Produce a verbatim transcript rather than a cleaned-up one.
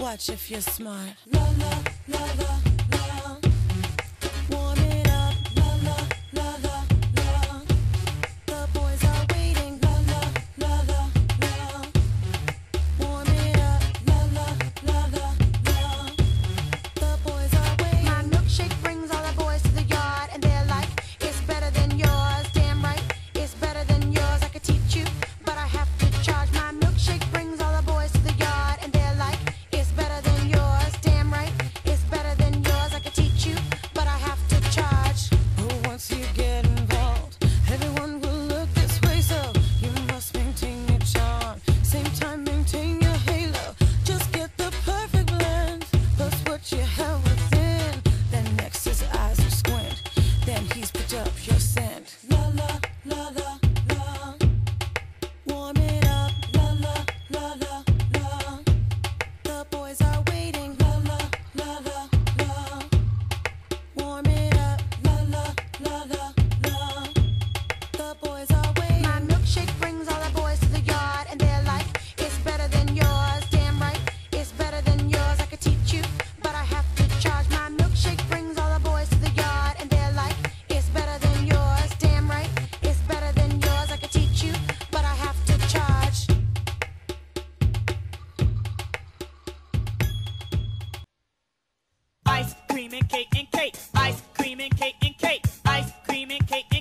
Watch if you're smart. La la la la la. Warm it up. La la la la la. The boys are waiting. La la la la la. Warm it up. La la la la la. The boys are waiting. My milkshake brings all the boys to the yard, and they're like, it's better than yours. Damn right, it's better than yours. I could teach you, but I have to charge. My milkshake brings all the boys to the yard, and they're like, it's better than yours. Damn right, it's better than yours. I could teach you, but I have to charge. Oh, once you get involved, everyone will look this way, so you must maintain your charm. Same time, maintain your halo. Just get the perfect blend. Plus what you have within. Then next his eyes will squint. Then he's picked up your scent. La la la la la. Warm it up. La la la la la. The boys are waiting. La la la la la. Warm it up. La la la la la. The boys are waiting. My milkshake brings all the boys to the yard, and they're like, it's better than yours. Damn right, it's better than yours. I could teach you, but I have to charge. My milkshake brings all the boys to the yard, and they're like, it's better than yours. Damn right, it's better than yours. I could teach you, but I have to charge. Ice cream and cake and cake. Ice cream and cake and cake. Ice cream and cake and